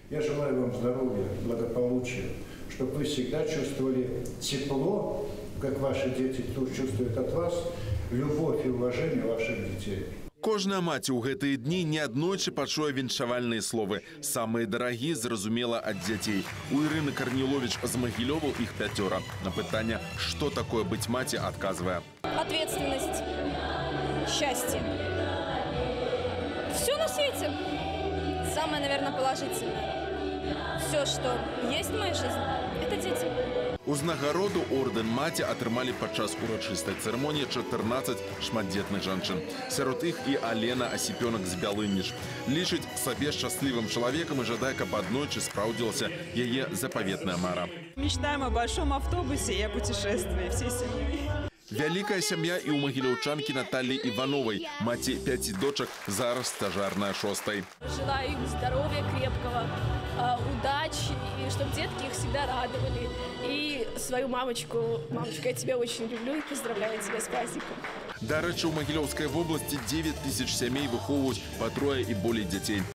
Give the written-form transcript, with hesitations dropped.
Я желаю вам здоровья, благополучия, чтобы вы всегда чувствовали тепло, как ваши дети тут чувствуют от вас, любовь и уважение ваших детей. Кожная маці ў гэтыя дні неаднойчы пачуе віншавальныя словы. Самыя дарагія, зразумела, ад дзяцей. У Ірыны Карніловіч з Магілёву іх 5. На пытанне, што такое быць маці, адказвае. Ответственность, счастье. Все на свете. Самое, наверное, положительное. Все, что есть в моей жизни, это дети. Узнагароду ордэн маці атрымалі падчас урачыстай цырымоніі 14 шматдзетных жанчын. Сярод іх і Алена Асіпёнак з Бялынніч. Лічыць сабе шчаслівым чалавекам і жадае, каб аднойчы спраўдзілася яе запаветная мара. Мечтаем о большом автобусе и о путешествии всей семьей. Вялікая сям'я і ў магілёўчанкі Наталлі Івановай, маці 5 дочак, зараз стажарная 6-й. Желаю им здоровья крепкого, удачи, и чтобы детки их всегда радовали. И свою мамочку, я тебя очень люблю и поздравляю тебя с праздником. Дарэчы, у Магілёўскай вобласці 9 000 сямей выхоўваюць па 3 і болей дзяцей.